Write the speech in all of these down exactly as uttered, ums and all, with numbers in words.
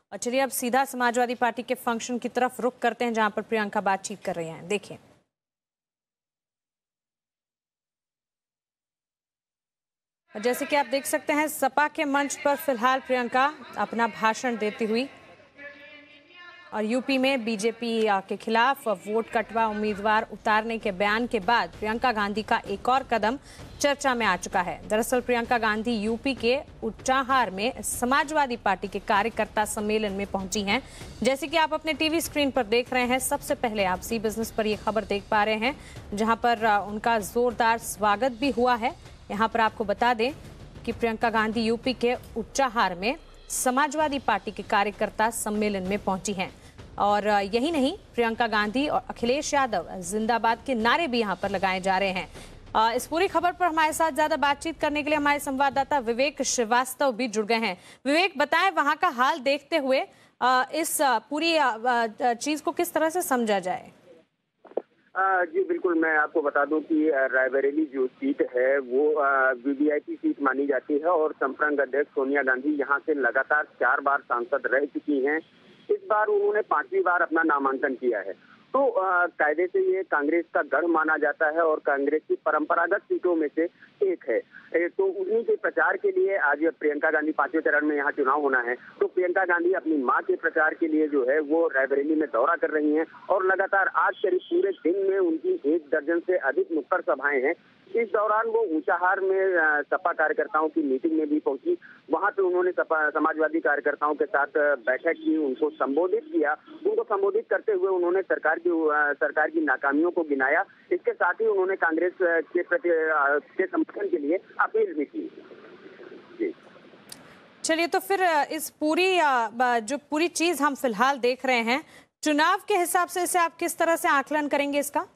और चलिए अब सीधा समाजवादी पार्टी के फंक्शन की तरफ रुख करते हैं जहां पर प्रियंका बातचीत कर रही हैं। देखिए, जैसे कि आप देख सकते हैं सपा के मंच पर फिलहाल प्रियंका अपना भाषण देती हुई, और यूपी में बीजेपी के खिलाफ वोट कटवा उम्मीदवार उतारने के बयान के बाद प्रियंका गांधी का एक और कदम चर्चा में आ चुका है। दरअसल प्रियंका गांधी यूपी के उच्चाहार में समाजवादी पार्टी के कार्यकर्ता सम्मेलन में पहुंची हैं। जैसे कि आप अपने टीवी स्क्रीन पर देख रहे हैं, सबसे पहले आप ज़ी बिजनेस पर ये खबर देख पा रहे हैं जहां पर उनका जोरदार स्वागत भी हुआ है। यहाँ पर आपको बता दें कि प्रियंका गांधी यूपी के उच्चाहार में समाजवादी पार्टी के कार्यकर्ता सम्मेलन में पहुंची हैं। और यही नहीं, प्रियंका गांधी और अखिलेश यादव जिंदाबाद के नारे भी यहां पर लगाए जा रहे हैं। इस पूरी खबर पर हमारे साथ ज्यादा बातचीत करने के लिए हमारे संवाददाता विवेक श्रीवास्तव भी जुड़ गए हैं। विवेक, बताएं वहां का हाल देखते हुए इस पूरी चीज को किस तरह से समझा जाए? जी बिल्कुल, मैं आपको बता दूं कि रायबरेली जो सीट है वो वीवीआईपी सीट मानी जाती है और संप्रग अध्यक्ष सोनिया गांधी यहां से लगातार चार बार सांसद रह चुकी हैं। इस बार उन्होंने पांचवी बार अपना नामांकन किया है। तो कायदे से ये कांग्रेस का गढ़ माना जाता है और कांग्रेस की परंपरागत सीटों में से एक है। तो उन्हीं के प्रचार के लिए आज प्रियंका गांधी पांचवें चरण में यहाँ चुनाव होना है। तो प्रियंका गांधी अपनी मां के प्रचार के लिए जो है वो रायबरेली में दौरा कर रही हैं और लगातार आज करीब पूरे दिन में उनकी एक दर्जन से अधिक नुक्कड़ सभाएं हैं। इस दौरान वो ऊंचाहार में सपा कार्यकर्ताओं की मीटिंग में भी पहुंची। वहां पे उन्होंने सपा समाजवादी कार्यकर्ताओं के साथ बैठक की, उनको संबोधित किया। उनको संबोधित करते हुए उन्होंने सरकार की सरकार की नाकामियों को गिनाया। इसके साथ ही उन्होंने कांग्रेस के प्रति के समर्थन के लिए अपील भी की। जी चलिए, तो फिर इस पूरी जो पूरी चीज हम फिलहाल देख रहे हैं, चुनाव के हिसाब से इसे आप किस तरह से आकलन करेंगे इसका?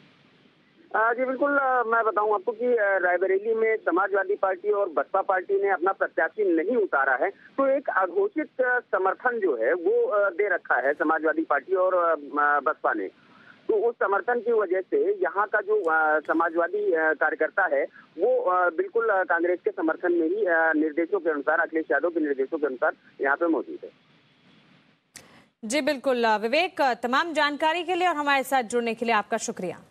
जी बिल्कुल, मैं बताऊं आपको कि रायबरेली में समाजवादी पार्टी और बसपा पार्टी ने अपना प्रत्याशी नहीं उतारा है। तो एक अघोषित समर्थन जो है वो दे रखा है समाजवादी पार्टी और बसपा ने। तो उस समर्थन की वजह से यहाँ का जो समाजवादी कार्यकर्ता है वो बिल्कुल कांग्रेस के समर्थन में ही निर्देशों के अनुसार, अखिलेश यादव के निर्देशों के अनुसार यहाँ पे मौजूद है। जी बिल्कुल विवेक, तमाम जानकारी के लिए और हमारे साथ जुड़ने के लिए आपका शुक्रिया।